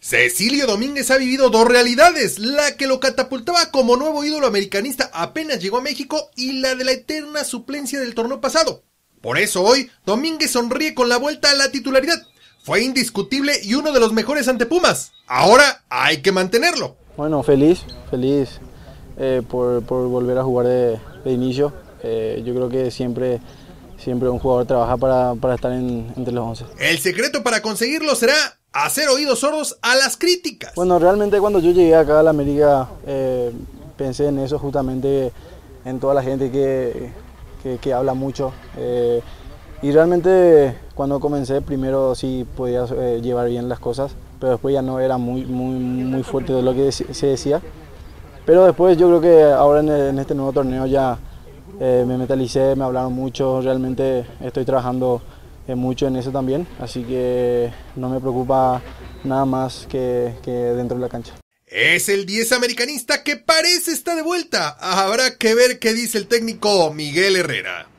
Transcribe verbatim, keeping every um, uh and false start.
Cecilio Domínguez ha vivido dos realidades, la que lo catapultaba como nuevo ídolo americanista apenas llegó a México y la de la eterna suplencia del torneo pasado. Por eso hoy, Domínguez sonríe con la vuelta a la titularidad. Fue indiscutible y uno de los mejores ante Pumas. Ahora hay que mantenerlo. Bueno, feliz, feliz eh, por, por volver a jugar de, de inicio. Eh, yo creo que siempre... Siempre un jugador trabaja para, para estar en, entre los once. El secreto para conseguirlo será hacer oídos sordos a las críticas. Bueno, realmente cuando yo llegué acá a la América eh, pensé en eso, justamente en toda la gente que, que, que habla mucho. Eh, y realmente cuando comencé primero sí podía eh, llevar bien las cosas, pero después ya no era muy, muy, muy fuerte de lo que se decía. Pero después yo creo que ahora en, el, en este nuevo torneo ya... Eh, me metalicé, me hablaron mucho, realmente estoy trabajando eh, mucho en eso también, así que no me preocupa nada más que, que dentro de la cancha. Es el diez americanista que parece estar de vuelta. Habrá que ver qué dice el técnico Miguel Herrera.